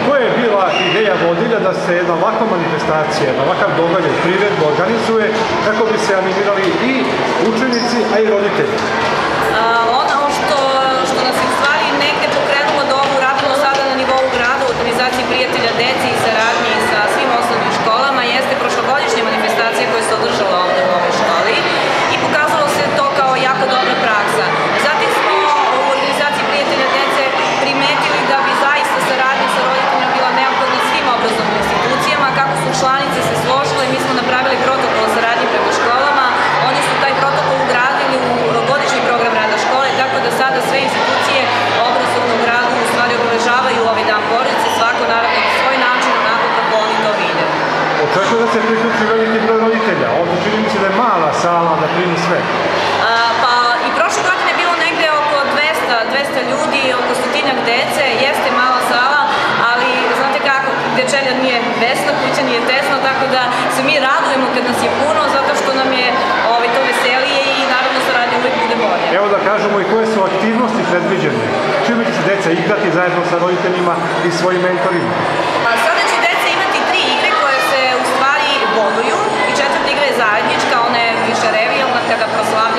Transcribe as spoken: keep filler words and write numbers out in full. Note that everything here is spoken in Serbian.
koja je bila ideja vodilja da se jedna ovakva manifestacija, jedna ovakav događaj, priredba organizuje kako bi se animirali i učenici, a i roditelji? Ono što, što nas je u stvari negde pokrenulo da ovo uradimo sada na nivou grada u organizaciji prijatelja deci i saradnji sa svim osnovnim školama jeste prošlogodišnja manifestacija koja se održala ovde u ovoj školi i pokazalo se to kao jako dobra praksa. Zatim smo u organizaciji prijatelja dece primetili da bi zaista saradnja sa roditeljima bila neophodna svim obrazovnim institucijama. Kako su članice se složile, mi smo napravili protokol o saradnji prema školama, oni su taj protokol ugradili u godišnji program rada škole, tako da sada sve institucije obrazovnog rada u stvari obeležavaju ovaj dan porodice, svako naravno na svoj način, onako kako oni to vide. Očekuje da se priključi veliki broj roditelja, ovdje čini mi se da je mala sala da primi sve. Pa i prošle godine je bilo negde oko dvesta ljudi, oko stotinjak dece, jeste mala sala, ali znate kako, Dečelja nije vesna, kuća nije tesna, tako da se mi radujemo kad nas je puno, zato što nam je to veselije i naravno saradnja uvijek bude bolje. Evo da kažemo i koje su aktivnosti predviđene, čime će se deca igrati zajedno sa roditeljima i svojim mentorima? Sada će deca imati tri igre koje se u stvari boduju i četvrta igra je zajednička, ona je više revijalna kada proslava